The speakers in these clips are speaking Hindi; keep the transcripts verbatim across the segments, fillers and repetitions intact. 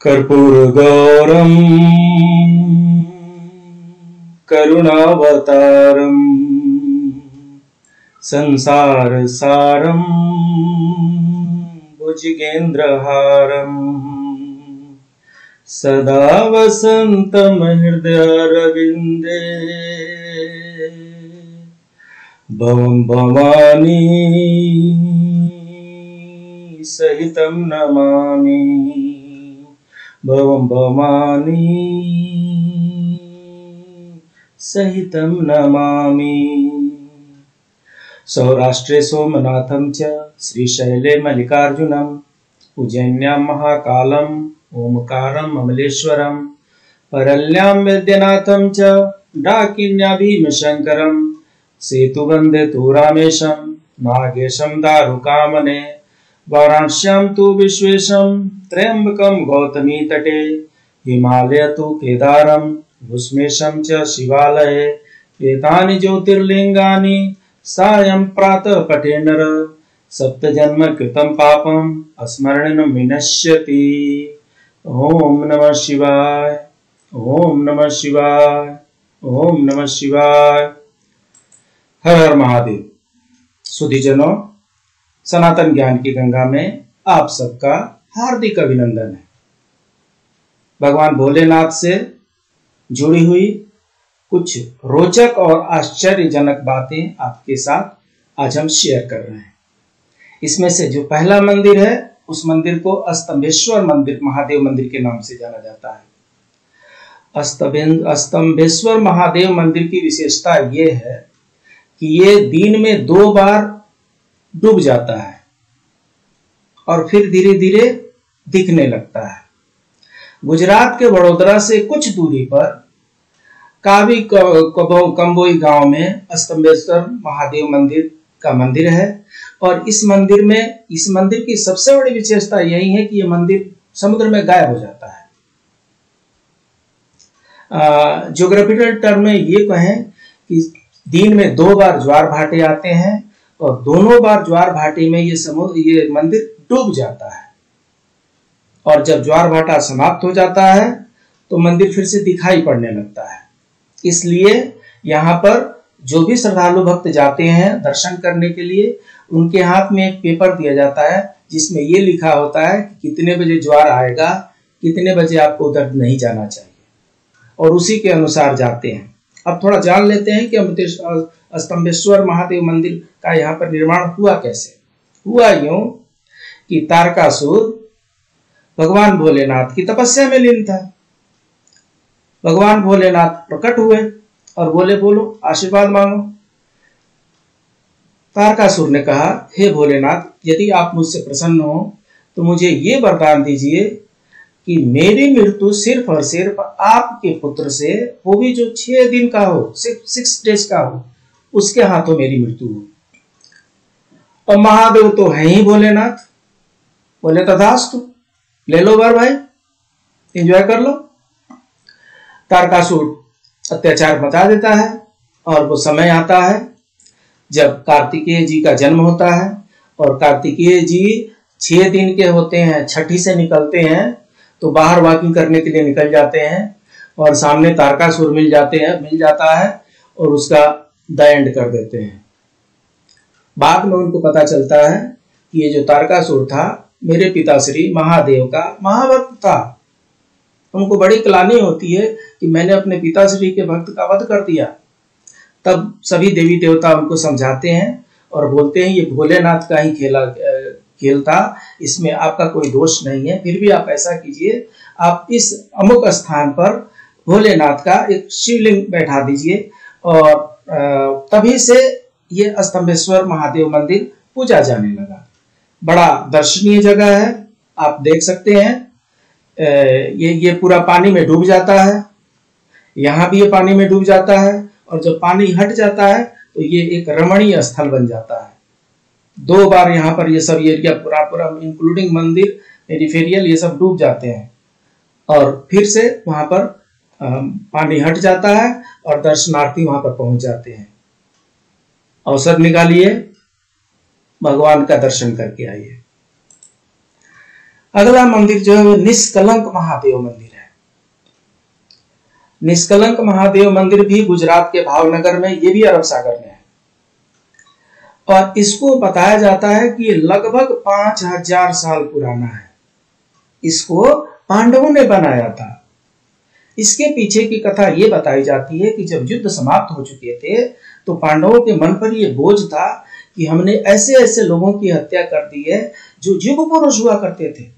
कर्पूरगौरं करुणावतारं संसारसारं भुजगेन्द्रहारं सदा वसन्तं हृदयारविन्दे भवं भवानी सहितं नमामि भवं भवानी सहितं नमामि। सौराष्ट्रे सोमनाथं च श्रीशैले मल्लिकार्जुनं उज्जैन्यां महाकालं ओमकारं अमलेश्वरं परल्यां वैद्यनाथं च डाकिन्या भीमशंकरं सेतुबन्धे तु रामेशं नागेशं दारुकामने वाराणस्यां तु विश्वेशं त्र्यंबकं गौतमी तटे हिमालय तु केदारं भुस्मेशं च शिवालये एतानि ज्योतिर्लिंगानि सायं प्रातः पठे नर सप्तजन्म कृतं पापं अस्मरणं विनश्यति। ओम नमः शिवाय ओम नमः शिवाय ओम नमः शिवाय। हर हर महादेव। सुधीजनों, सनातन ज्ञान की गंगा में आप सबका हार्दिक अभिनंदन है। भगवान भोलेनाथ से जुड़ी हुई कुछ रोचक और आश्चर्यजनक बातें आपके साथ आज हम शेयर कर रहे हैं। इसमें से जो पहला मंदिर है उस मंदिर को अस्तंभेश्वर मंदिर, महादेव मंदिर के नाम से जाना जाता है। अस्तंभेश्वर महादेव मंदिर की विशेषता ये है कि ये दिन में दो बार डूब जाता है और फिर धीरे धीरे दिखने लगता है। गुजरात के वडोदरा से कुछ दूरी पर कावी कंबोई गांव में अस्तंभेश्वर महादेव मंदिर का मंदिर है और इस मंदिर में इस मंदिर की सबसे बड़ी विशेषता यही है कि यह मंदिर समुद्र में गायब हो जाता है। ज्योग्राफिकल टर्म में ये कहें कि दिन में दो बार ज्वार भाटे आते हैं और दोनों बार ज्वार भाटे में ये समुद्र ये मंदिर डूब जाता है और जब ज्वार भाटा समाप्त हो जाता है तो मंदिर फिर से दिखाई पड़ने लगता है। इसलिए यहाँ पर जो भी श्रद्धालु भक्त जाते हैं दर्शन करने के लिए, उनके हाथ में एक पेपर दिया जाता है जिसमें ये लिखा होता है कि कितने बजे ज्वार आएगा, कितने बजे आपको उधर नहीं जाना चाहिए, और उसी के अनुसार जाते हैं। अब थोड़ा जान लेते हैं कि अस्तंभेश्वर महादेव मंदिर का यहाँ पर निर्माण हुआ कैसे। हुआ यूं कि तारकासुर भगवान भोलेनाथ की तपस्या में लीन था। भगवान भोलेनाथ प्रकट हुए और बोले, बोलो आशीर्वाद मांगो। तारकासुर ने कहा, हे भोलेनाथ, यदि आप मुझसे प्रसन्न हो तो मुझे ये वरदान दीजिए कि मेरी मृत्यु सिर्फ और सिर्फ आपके पुत्र से, वो भी जो छह दिन का हो, सिर्फ सिक्स डेज का हो, उसके हाथों मेरी मृत्यु हो। और महादेव तो है ही भोलेनाथ। बोले तथास्तु, ले लो वर भाई, एंजॉय कर लो। तारकासुर अत्याचार मचा देता है और वो समय आता है जब कार्तिकेय जी का जन्म होता है और कार्तिकेय जी छह दिन के होते हैं, छठी से निकलते हैं तो बाहर वॉकिंग करने के लिए निकल जाते हैं और सामने तारकासुर मिल जाते हैं मिल जाता है और उसका द एंड कर देते हैं। बाद में उनको पता चलता है कि ये जो तारकासुर था मेरे पिताश्री महादेव का महाभक्त था। उनको बड़ी ग्लानि होती है कि मैंने अपने पिताश्री के भक्त का वध कर दिया। तब सभी देवी देवता उनको समझाते हैं और बोलते हैं ये भोलेनाथ का ही खेला खेल था, इसमें आपका कोई दोष नहीं है। फिर भी आप ऐसा कीजिए, आप इस अमुक स्थान पर भोलेनाथ का एक शिवलिंग बैठा दीजिए और तभी से ये अस्तंभेश्वर महादेव मंदिर पूजा जाने लगा। बड़ा दर्शनीय जगह है, आप देख सकते हैं। ये ये पूरा पानी में डूब जाता है, यहाँ भी ये पानी में डूब जाता है और जब पानी हट जाता है तो ये एक रमणीय स्थल बन जाता है। दो बार यहाँ पर ये सब एरिया पूरा पूरा इंक्लूडिंग मंदिर, पेरिफेरियल, ये सब डूब जाते हैं और फिर से वहां पर पानी हट जाता है और दर्शनार्थी वहां पर पहुंच जाते हैं। अवसर निकालिए, भगवान का दर्शन करके आइए। अगला मंदिर जो है वो निष्कलंक महादेव मंदिर है। निष्कलंक महादेव मंदिर भी गुजरात के भावनगर में, ये भी अरब सागर में है। और इसको बताया जाता है कि ये लगभग पांच हजार साल पुराना है। इसको पांडवों ने बनाया था। इसके पीछे की कथा ये बताई जाती है कि जब युद्ध समाप्त हो चुके थे तो पांडवों के मन पर यह बोझ था कि हमने ऐसे ऐसे लोगों की हत्या कर दी है जो युग पुरुष हुआ करते थे।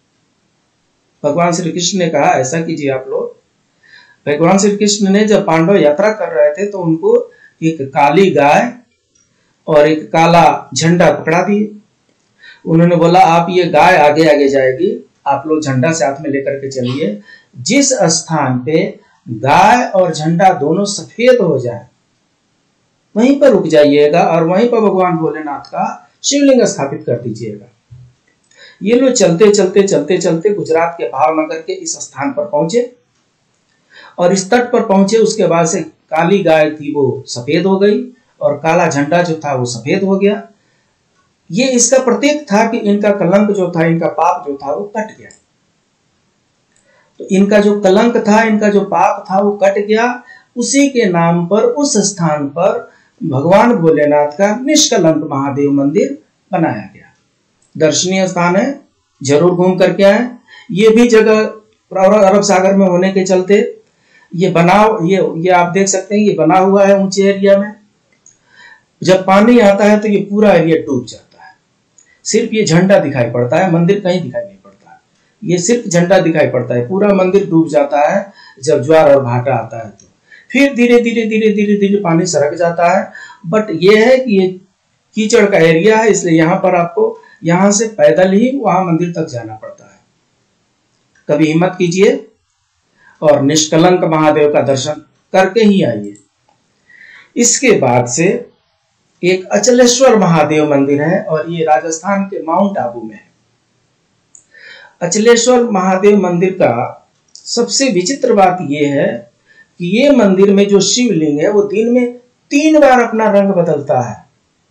भगवान श्री कृष्ण ने कहा ऐसा कीजिए आप लोग। भगवान श्री कृष्ण ने जब पांडव यात्रा कर रहे थे तो उनको एक काली गाय और एक काला झंडा पकड़ा दिए। उन्होंने बोला आप ये गाय आगे आगे जाएगी, आप लोग झंडा साथ में लेकर के चलिए। जिस स्थान पे गाय और झंडा दोनों सफेद हो जाए वहीं पर रुक जाइएगा और वहीं पर भगवान भोलेनाथ का शिवलिंग स्थापित कर दीजिएगा। ये लोग चलते चलते चलते चलते गुजरात के भावनगर के इस स्थान पर पहुंचे और इस तट पर पहुंचे। उसके बाद से काली गाय थी वो सफेद हो गई और काला झंडा जो था वो सफेद हो गया। ये इसका प्रतीक था कि इनका कलंक जो था, इनका पाप जो था वो कट गया। तो इनका जो कलंक था, इनका जो पाप था वो कट गया। उसी के नाम पर उस स्थान पर भगवान भोलेनाथ का निष्कलंक महादेव मंदिर बनाया गया। दर्शनीय स्थान है, जरूर घूम करके आए। ये भी जगह अरब सागर में होने के चलते ये बना ये ये आप देख सकते हैं, ये बना हुआ है ऊंचे एरिया में। जब पानी आता है तो ये पूरा एरिया डूब जाता है। सिर्फ ये झंडा दिखाई पड़ता है, मंदिर कहीं दिखाई नहीं पड़ता है। ये सिर्फ झंडा दिखाई पड़ता है, पूरा मंदिर डूब जाता है जब ज्वार और भाटा आता है। तो फिर धीरे धीरे धीरे धीरे धीरे पानी सरक जाता है। बट ये है कि ये कीचड़ का एरिया है, इसलिए यहाँ पर आपको यहाँ से पैदल ही वहां मंदिर तक जाना पड़ता है। कभी हिम्मत कीजिए और निष्कलंक महादेव का दर्शन करके ही आइए। इसके बाद से एक अचलेश्वर महादेव मंदिर है और ये राजस्थान के माउंट आबू में है। अचलेश्वर महादेव मंदिर का सबसे विचित्र बात यह है कि ये मंदिर में जो शिवलिंग है वो दिन में तीन बार अपना रंग बदलता है।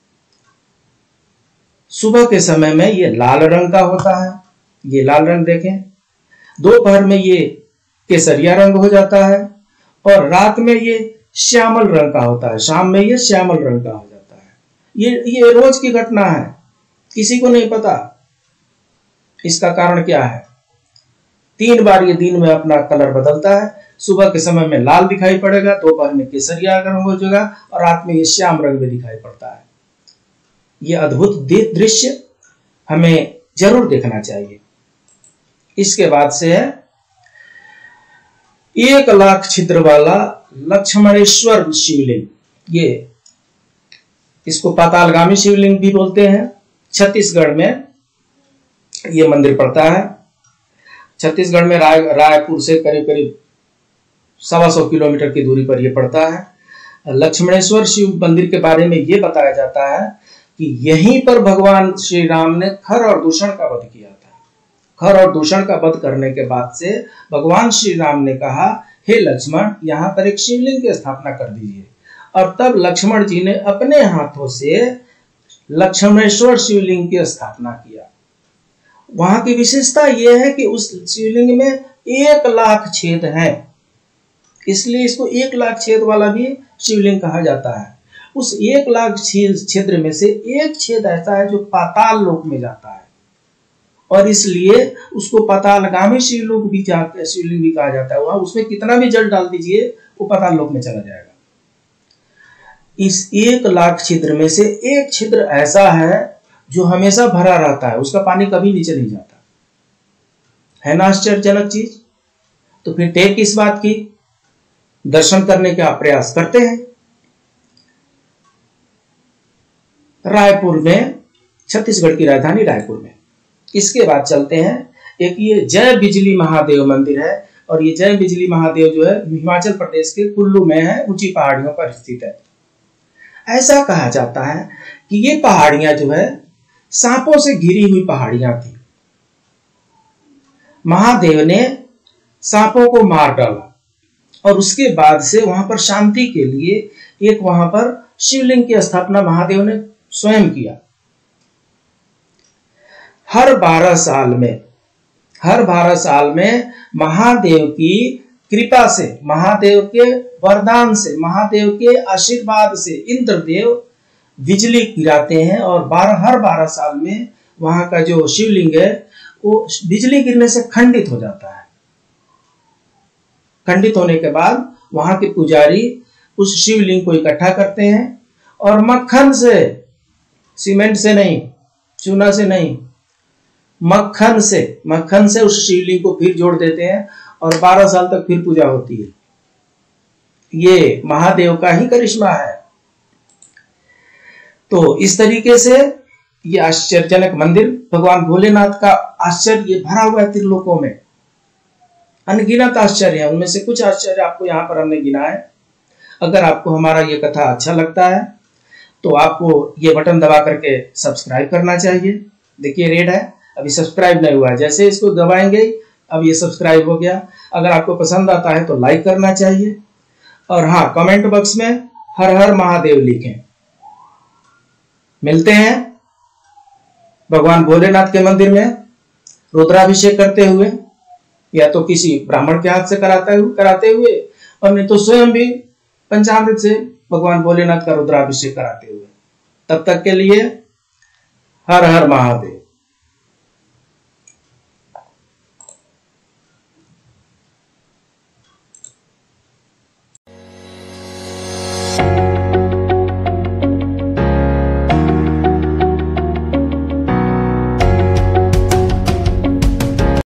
सुबह के समय में ये लाल रंग का होता है, ये लाल रंग देखें। दोपहर में ये केसरिया रंग हो जाता है और रात में ये श्यामल रंग का होता है, शाम में ये श्यामल रंग का हो जाता है। ये ये रोज की घटना है, किसी को नहीं पता इसका कारण क्या है। तीन बार ये दिन में अपना कलर बदलता है। सुबह के समय में लाल दिखाई पड़ेगा, दोपहर में केसरिया रंग हो जाएगा और रात में ये श्याम रंग में दिखाई पड़ता है। ये अद्भुत दृश्य हमें जरूर देखना चाहिए। इसके बाद से है एक लाख छिद्र वाला लक्ष्मणेश्वर शिवलिंग। ये इसको पातालगामी शिवलिंग भी बोलते हैं। छत्तीसगढ़ में ये मंदिर पड़ता है। छत्तीसगढ़ में राय रायपुर से करीब करीब सवा सौ किलोमीटर की दूरी पर यह पड़ता है। लक्ष्मणेश्वर शिव मंदिर के बारे में यह बताया जाता है कि यहीं पर भगवान श्री राम ने खर और दूषण का वध किया था। खर और दूषण का वध करने के बाद से भगवान श्री राम ने कहा, हे लक्ष्मण, यहाँ पर एक शिवलिंग की स्थापना कर दीजिए। और तब लक्ष्मण जी ने अपने हाथों से लक्ष्मणेश्वर शिवलिंग की स्थापना किया। वहां की विशेषता यह है कि उस शिवलिंग में एक लाख छेद हैं, इसलिए इसको एक लाख छेद वाला भी शिवलिंग कहा जाता है। उस एक लाख छेद में से एक छेद ऐसा है जो पाताल लोक में जाता है और इसलिए उसको पातालगामी शिवलिंग भी शिवलिंग भी कहा जाता है। वहां उसमें कितना भी जल डाल दीजिए वो पाताल लोक में चला जाएगा। इस एक लाख छिद्र में से एक छिद्र ऐसा है जो हमेशा भरा रहता है, उसका पानी कभी नीचे नहीं जाता। है ना आश्चर्यजनक चीज। तो फिर टेक किस बात की, दर्शन करने का प्रयास करते हैं। रायपुर में, छत्तीसगढ़ की राजधानी रायपुर में। इसके बाद चलते हैं, एक ये जय बिजली महादेव मंदिर है और ये जय बिजली महादेव जो है हिमाचल प्रदेश के कुल्लू में है, ऊंची पहाड़ियों पर स्थित है। ऐसा कहा जाता है कि ये पहाड़ियां जो है सांपों से घिरी हुई पहाड़ियां थी। महादेव ने सांपों को मार डाला और उसके बाद से वहां पर शांति के लिए एक वहां पर शिवलिंग की स्थापना महादेव ने स्वयं किया। हर बारह साल में हर बारह साल में महादेव की कृपा से, महादेव के वरदान से, महादेव के आशीर्वाद से इंद्रदेव बिजली गिराते हैं और बारह हर बारह साल में वहां का जो शिवलिंग है वो बिजली गिरने से खंडित हो जाता है। खंडित होने के बाद वहां के पुजारी उस शिवलिंग को इकट्ठा करते हैं और मक्खन से, सीमेंट से नहीं, चूना से नहीं, मक्खन से मक्खन से उस शिवलिंग को फिर जोड़ देते हैं और बारह साल तक फिर पूजा होती है। ये महादेव का ही करिश्मा है। तो इस तरीके से ये आश्चर्यजनक मंदिर भगवान भोलेनाथ का आश्चर्य भरा हुआ है त्रिलोकों में। अनगिनत आश्चर्य है, उनमें से कुछ आश्चर्य आपको यहाँ पर हमने गिना है। अगर आपको हमारा ये कथा अच्छा लगता है तो आपको ये बटन दबा करके सब्सक्राइब करना चाहिए। देखिए रेड है, अभी सब्सक्राइब नहीं हुआ है, जैसे इसको दबाएंगे अब ये सब्सक्राइब हो गया। अगर आपको पसंद आता है तो लाइक करना चाहिए और हाँ, कमेंट बॉक्स में हर हर महादेव लिखें। मिलते हैं भगवान भोलेनाथ के मंदिर में रुद्राभिषेक करते हुए, या तो किसी ब्राह्मण के हाथ से कराते हुए कराते हुए और नहीं तो स्वयं भी पंचामृत से भगवान भोलेनाथ का रुद्राभिषेक कराते हुए। तब तक के लिए हर हर महादेव।